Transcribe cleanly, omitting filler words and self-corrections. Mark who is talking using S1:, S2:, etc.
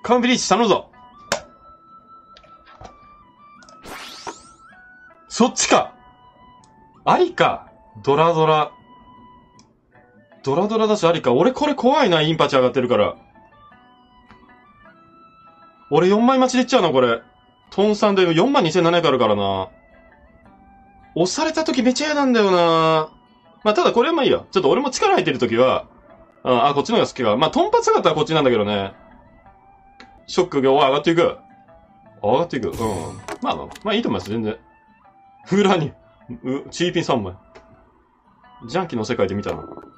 S1: カウンビリーチ頼むぞ。そっちか。ありか。ドラドラ。ドラドラだしありか。俺これ怖いな、インパチ上がってるから。俺4枚待ちでいっちゃうな、これ。トン3で42,700あるからな。押された時めっちゃ嫌なんだよな。まあ、ただこれはまあいいや。ちょっと俺も力入ってる時は、あ、こっちの方が好きか。まあ、トンパ姿はこっちなんだけどね。ショックが上がっていく。上がっていく。うん。まあまあいいと思います、全然。裏に、チーピン3枚。ジャンキーの世界で見たの。